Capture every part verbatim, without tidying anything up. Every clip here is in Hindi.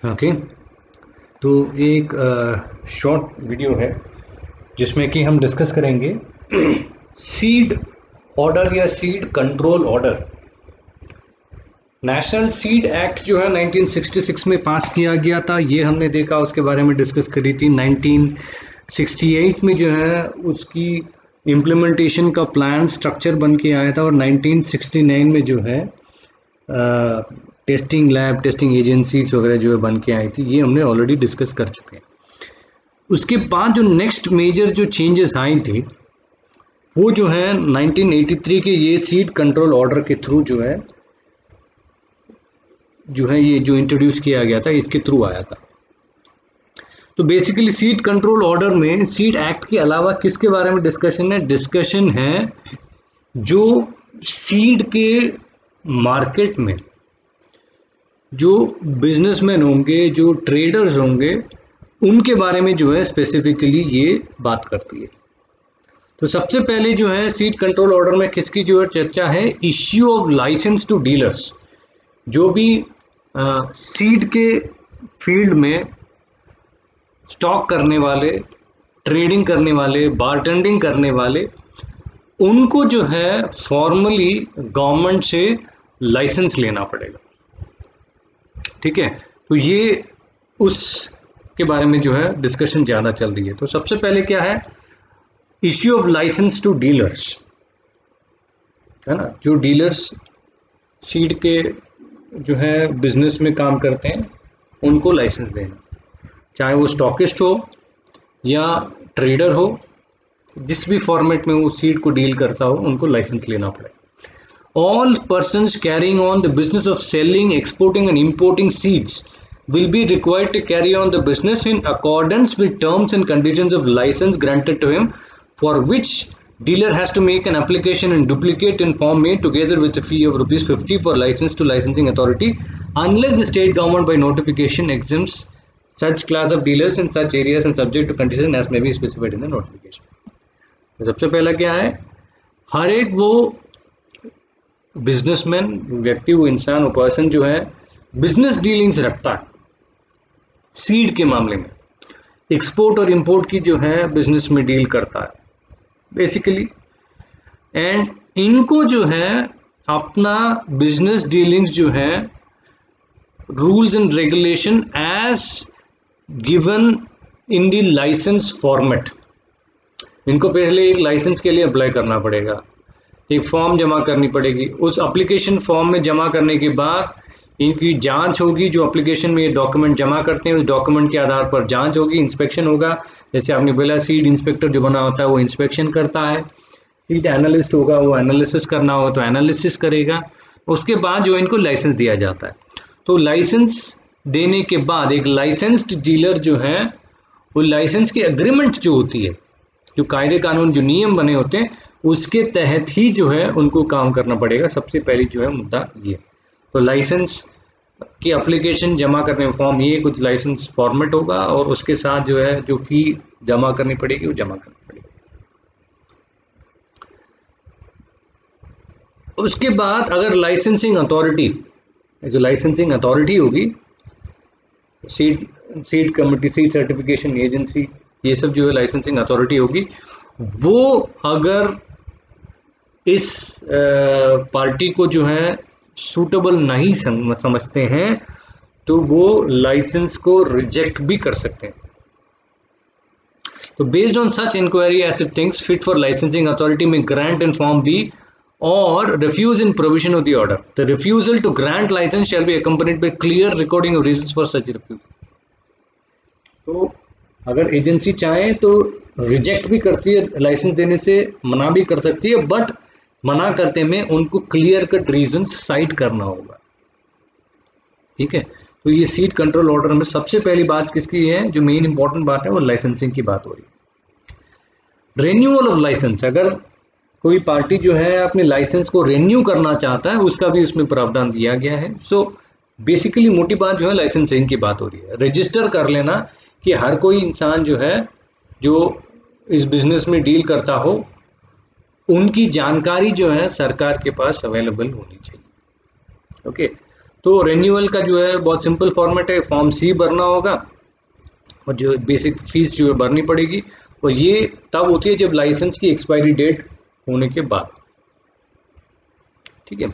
ओके, तो एक शॉर्ट वीडियो है जिसमें कि हम डिस्कस करेंगे सीड ऑर्डर या seed control order. National seed act जो है नाइनटीन सिक्सटी सिक्स में पास किया गया था, ये हमने देखा, उसके बारे में डिस्कस करी थी। नाइनटीन सिक्सटी एट में जो है उसकी इम्प्लीमेंटेशन का प्लान स्ट्रक्चर बन के आया था और नाइनटीन सिक्सटी नाइन में जो है टेस्टिंग लैब, टेस्टिंग एजेंसीज वगैरह जो है बन के आई थी। ये हमने ऑलरेडी डिस्कस कर चुके हैं। उसके बाद जो नेक्स्ट मेजर जो चेंजेस आई थी वो जो है नाइनटीन एटी थ्री के ये सीड कंट्रोल ऑर्डर के थ्रू जो है जो है ये जो इंट्रोड्यूस किया गया था, इसके थ्रू आया था। तो बेसिकली सीड कंट्रोल ऑर्डर में सीड एक्ट के अलावा किसके बारे में डिस्कशन है? डिस्कशन है जो सीड के मार्केट में जो बिजनेसमैन होंगे, जो ट्रेडर्स होंगे, उनके बारे में जो है स्पेसिफिकली ये बात करती है। तो सबसे पहले जो है सीड कंट्रोल ऑर्डर में किसकी जो है चर्चा है? Issue of licence to dealers. जो भी सीड के फील्ड में स्टॉक करने वाले, ट्रेडिंग करने वाले, बारटेंडिंग करने वाले, उनको जो है फॉर्मली गवर्नमेंट से लाइसेंस लेना पड़ेगा। ठीक है, तो ये उस के बारे में जो है डिस्कशन ज़्यादा चल रही है। तो सबसे पहले क्या है? Issue of licence to dealers, है ना। जो डीलर्स सीड के जो है बिजनेस में काम करते हैं उनको लाइसेंस देना, चाहे वो स्टॉकिस्ट हो या ट्रेडर हो, जिस भी फॉर्मेट में वो सीड को डील करता हो, उनको लाइसेंस लेना पड़ेगा। All persons carrying on the business of selling, exporting and importing seeds will be required to carry on the business in accordance with terms and conditions of license granted to him, for which dealer has to make an application and duplicate in form made together with a fee of rupees fifty for license to licensing authority, unless the state government by notification exempts such class of dealers in such areas and subject to conditions as may be specified in the notification। सबसे पहला क्या है? हर एक वो बिजनेसमैन, व्यक्ति, वो इंसान, वो पर्सन जो है बिजनेस डीलिंग्स रखता है सीड के मामले में, एक्सपोर्ट और इंपोर्ट की जो है बिजनेस में डील करता है बेसिकली, एंड इनको जो है अपना बिजनेस डीलिंग्स जो है rules and regulation as given in the licence format. इनको पहले एक लाइसेंस के लिए अप्लाई करना पड़ेगा, एक फॉर्म जमा करनी पड़ेगी। उस एप्लीकेशन फॉर्म में जमा करने के बाद इनकी जांच होगी। जो एप्लीकेशन में ये डॉक्यूमेंट जमा करते हैं उस डॉक्यूमेंट के आधार पर जांच होगी, इंस्पेक्शन होगा। जैसे आपने बोला सीड इंस्पेक्टर जो बना होता है वो इंस्पेक्शन करता है, सीड एनालिस्ट होगा वो एनालिसिस करना होगा तो एनालिसिस करेगा। उसके बाद जो इनको लाइसेंस दिया जाता है। तो लाइसेंस देने के बाद एक लाइसेंस्ड डीलर जो है वो लाइसेंस की एग्रीमेंट जो होती है, जो कायदे कानून, जो नियम बने होते हैं, उसके तहत ही जो है उनको काम करना पड़ेगा। सबसे पहली जो है मुद्दा ये। तो लाइसेंस की एप्लीकेशन जमा करने में फॉर्म, ये कुछ लाइसेंस फॉर्मेट होगा और उसके साथ जो है जो फी जमा करनी पड़ेगी वो जमा करनी पड़ेगी। उसके बाद अगर लाइसेंसिंग अथॉरिटी, जो लाइसेंसिंग अथॉरिटी होगी, seed seed committee, seed certification agency, ये सब जो है लाइसेंसिंग अथॉरिटी होगी, वो अगर इस पार्टी को जो है सूटेबल नहीं समझते हैं तो वो लाइसेंस को रिजेक्ट भी कर सकते हैं। तो based on such inquiry as it thinks fit for licensing authority may grant in form B or refuse in provision of the order. The refusal to grant licence shall be accompanied by clear recording of reasons for such refusal. तो अगर एजेंसी चाहे तो रिजेक्ट भी करती है, लाइसेंस देने से मना भी कर सकती है, बट मना करते में उनको क्लियर कट रीजंस साइट करना होगा। ठीक है, तो ये सीड कंट्रोल ऑर्डर में सबसे पहली बात किसकी है? जो मेन इंपॉर्टेंट बात है वो लाइसेंसिंग की बात हो रही है। रेन्यूअल ऑफ लाइसेंस, अगर कोई पार्टी जो है अपने लाइसेंस को रेन्यू करना चाहता है उसका भी उसमें प्रावधान दिया गया है। सो बेसिकली मोटी बात जो है लाइसेंसिंग की बात हो रही है। रजिस्टर कर लेना कि हर कोई इंसान जो है जो इस बिजनेस में डील करता हो उनकी जानकारी जो है सरकार के पास अवेलेबल होनी चाहिए। ओके, तो रेन्यूअल का जो है बहुत सिंपल फॉर्मेट है, फॉर्म सी भरना होगा और जो बेसिक फीस जो है भरनी पड़ेगी, और ये तब होती है जब लाइसेंस की एक्सपायरी डेट होने के बाद, ठीक है।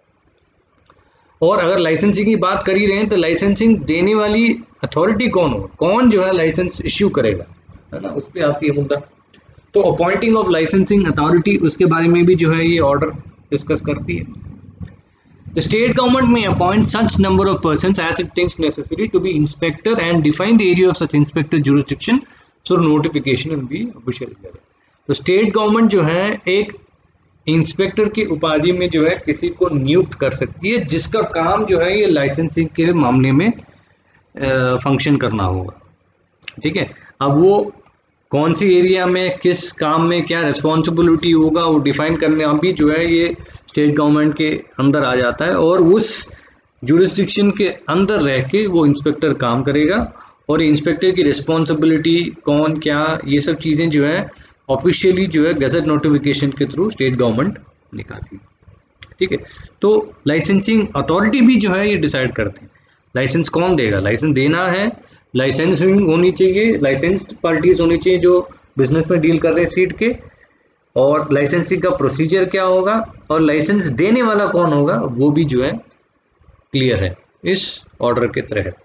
और अगर लाइसेंसिंग की बात कर ही रहे हैं तो लाइसेंसिंग देने वाली अथॉरिटी कौन होगा, कौन जो है लाइसेंस इश्यू करेगा, है ना, उस पर आती है मुद्दा। तो अपॉइंटिंग ऑफ लाइसेंसिंग अथॉरिटी, उसके बारे में भी जो है ये ऑर्डर डिस्कस करती है। The state government may appoint such number of persons as it thinks necessary to be inspector and define the area of such inspector jurisdiction through notification in the official gazette. तो स्टेट गवर्नमेंट जो है एक इंस्पेक्टर की उपाधि में जो है किसी को नियुक्त कर सकती है जिसका काम जो है ये लाइसेंसिंग के मामले में फंक्शन करना होगा, ठीक है। अब वो कौन सी एरिया में किस काम में क्या रिस्पॉन्सिबिलिटी होगा वो डिफाइन करने अभी जो है ये स्टेट गवर्नमेंट के अंदर आ जाता है, और उस जुरिस्डिक्शन के अंदर रह के वो इंस्पेक्टर काम करेगा, और इंस्पेक्टर की रिस्पॉन्सिबिलिटी कौन क्या ये सब चीज़ें जो है ऑफिशियली जो है गजट नोटिफिकेशन के थ्रू स्टेट गवर्नमेंट निकालती है, ठीक है। तो लाइसेंसिंग अथॉरिटी भी जो है ये डिसाइड करते हैं लाइसेंस कौन देगा, लाइसेंस देना है, लाइसेंसिंग होनी चाहिए, लाइसेंस्ड पार्टीज होनी चाहिए जो बिजनेस में डील कर रहे हैं सीट के, और लाइसेंसिंग का प्रोसीजर क्या होगा और लाइसेंस देने वाला कौन होगा वो भी जो है क्लियर है इस ऑर्डर के तहत।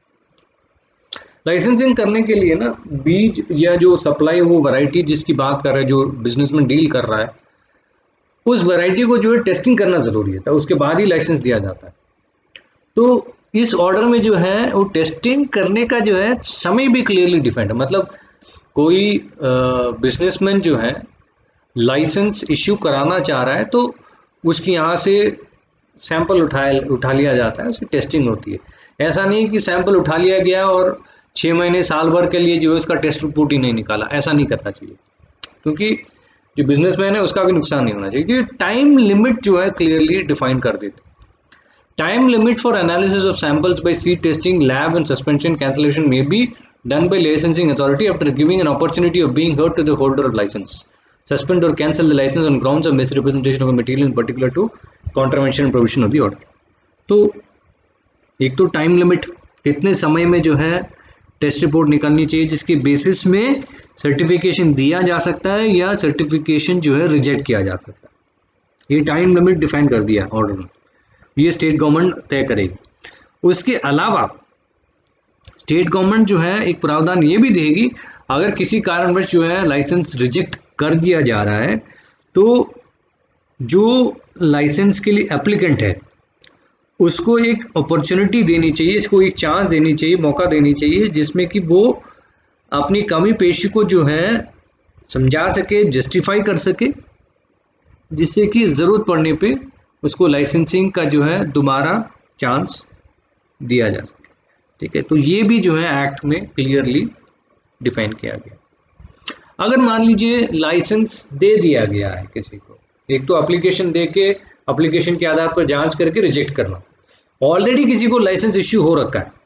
लाइसेंसिंग करने के लिए ना बीज या जो सप्लाई वो वैरायटी जिसकी बात कर रहा है जो बिजनेस में डील कर रहा है उस वैरायटी को जो है टेस्टिंग करना जरूरी है, तो उसके बाद ही लाइसेंस दिया जाता है। तो इस ऑर्डर में जो है वो टेस्टिंग करने का जो है समय भी क्लियरली डिफाइंड है, मतलब कोई बिजनेसमैन जो है लाइसेंस इश्यू कराना चाह रहा है तो उसकी यहाँ से सैंपल उठाया उठा लिया जाता है, उसकी टेस्टिंग होती है। ऐसा नहीं कि सैंपल उठा लिया गया और छः महीने साल भर के लिए जो है उसका टेस्ट रिपोर्ट ही नहीं निकाला, ऐसा नहीं करना चाहिए, क्योंकि जो बिजनेसमैन है उसका भी नुकसान नहीं होना चाहिए, क्योंकि टाइम लिमिट जो है क्लियरली डिफाइन कर देते। Time limit for analysis of samples by seed testing, lab and suspension cancellation may be done by licensing authority after giving an opportunity of being heard to the holder of license. Suspend or cancel the license on grounds of misrepresentation of a material in particular to contravention and provision of the order. तो एक तो टाइम लिमिट कितने समय में जो है टेस्ट रिपोर्ट निकालनी चाहिए जिसके बेसिस में सर्टिफिकेशन दिया जा सकता है या सर्टिफिकेशन जो है रिजेक्ट किया जा सकता है, ये टाइम लिमिट डिफाइन कर दिया ऑर्डर में, ये स्टेट गवर्नमेंट तय करेगी। उसके अलावा स्टेट गवर्नमेंट जो है एक प्रावधान ये भी देगी अगर किसी कारणवश जो है लाइसेंस रिजेक्ट कर दिया जा रहा है तो जो लाइसेंस के लिए एप्लीकेंट है उसको एक अपॉर्चुनिटी देनी चाहिए, इसको एक चांस देनी चाहिए, मौका देनी चाहिए जिसमें कि वो अपनी कमी पेशी को जो है समझा सके, जस्टिफाई कर सके, जिससे कि ज़रूरत पड़ने पे उसको लाइसेंसिंग का जो है दोबारा चांस दिया जा सके, ठीक है। तो ये भी जो है एक्ट में क्लियरली डिफाइन किया गया। अगर मान लीजिए लाइसेंस दे दिया गया है किसी को, एक तो एप्लीकेशन दे के एप्लीकेशन के आधार पर जांच करके रिजेक्ट करना, ऑलरेडी किसी को लाइसेंस इश्यू हो रखा है,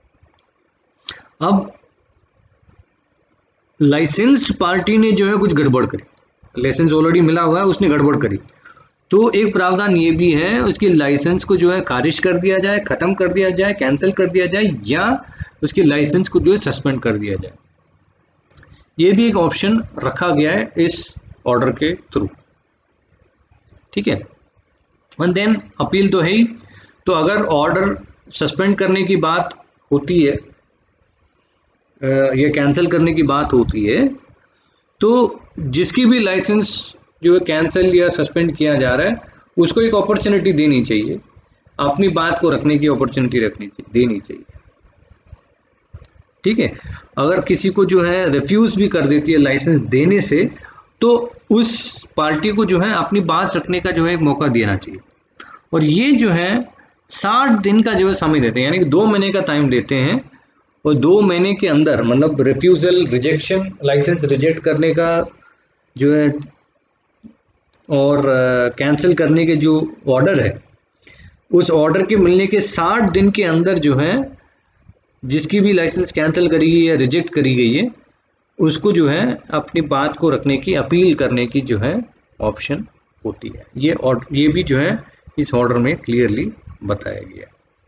अब लाइसेंस्ड पार्टी ने जो है कुछ गड़बड़ करी, लाइसेंस ऑलरेडी मिला हुआ है उसने गड़बड़ करी, तो एक प्रावधान ये भी है उसके लाइसेंस को जो है खारिज कर दिया जाए, ख़त्म कर दिया जाए, कैंसिल कर दिया जाए, या उसके लाइसेंस को जो है सस्पेंड कर दिया जाए। ये भी एक ऑप्शन रखा गया है इस ऑर्डर के थ्रू, ठीक है। एंड देन अपील तो है ही, तो अगर ऑर्डर सस्पेंड करने की बात होती है या कैंसिल करने की बात होती है तो जिसकी भी लाइसेंस जो है कैंसिल या सस्पेंड किया जा रहा है उसको एक अपॉर्चुनिटी देनी चाहिए, अपनी बात को रखने की अपॉर्चुनिटी रखनी चाहिए देनी चाहिए, ठीक है। अगर किसी को जो है रिफ्यूज़ भी कर देती है लाइसेंस देने से तो उस पार्टी को जो है अपनी बात रखने का जो है एक मौका देना चाहिए, और ये जो है साठ दिन का जो है समय देते हैं, यानी कि दो महीने का टाइम देते हैं, और दो महीने के अंदर मतलब रिफ्यूज़ल, रिजेक्शन, लाइसेंस रिजेक्ट करने का जो है और कैंसिल uh, करने के जो ऑर्डर है उस ऑर्डर के मिलने के साठ दिन के अंदर जो है जिसकी भी लाइसेंस कैंसिल करी गई है, रिजेक्ट करी गई है, उसको जो है अपनी बात को रखने की, अपील करने की जो है ऑप्शन होती है। ये ऑर्डर ये भी जो है इस ऑर्डर में क्लियरली बताया गया।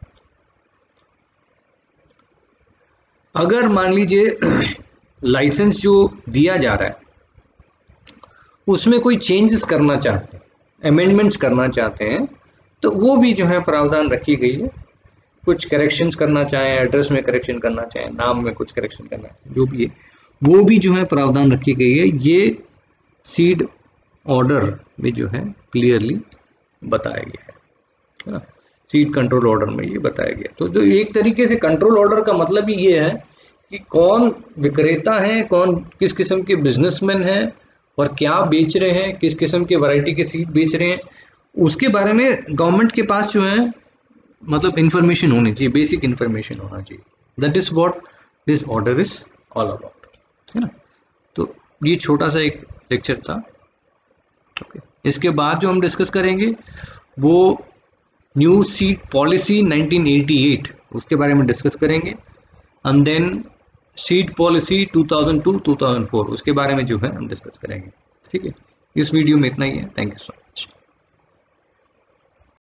अगर मान लीजिए लाइसेंस जो दिया जा रहा है उसमें कोई चेंजेस करना चाहते हैं, अमेंडमेंट्स करना चाहते हैं, तो वो भी जो है प्रावधान रखी गई है। कुछ करेक्शंस करना चाहें, एड्रेस में करेक्शन करना चाहें, नाम में कुछ करेक्शन करना चाहें, जो भी है वो भी जो है प्रावधान रखी गई है। ये सीड ऑर्डर में जो है क्लियरली बताया गया है, है ना, सीड कंट्रोल ऑर्डर में ये बताया गया। तो जो एक तरीके से कंट्रोल ऑर्डर का मतलब ही ये है कि कौन विक्रेता है, कौन किस किस्म के बिजनेसमैन हैं और क्या बेच रहे हैं, किस किस्म के वैरायटी के सीड बेच रहे हैं, उसके बारे में गवर्नमेंट के पास जो है मतलब इंफॉर्मेशन होनी चाहिए, बेसिक इंफॉर्मेशन होना चाहिए। That is what this order is all about, है ना। तो ये छोटा सा एक लेक्चर था। ओके, इसके बाद जो हम डिस्कस करेंगे वो new seed policy nineteen eighty eight, उसके बारे में डिस्कस करेंगे। And then seed policy two thousand two two thousand four, उसके बारे में जो है हम डिस्कस करेंगे। ठीक है, इस वीडियो में इतना ही है। Thank you so much.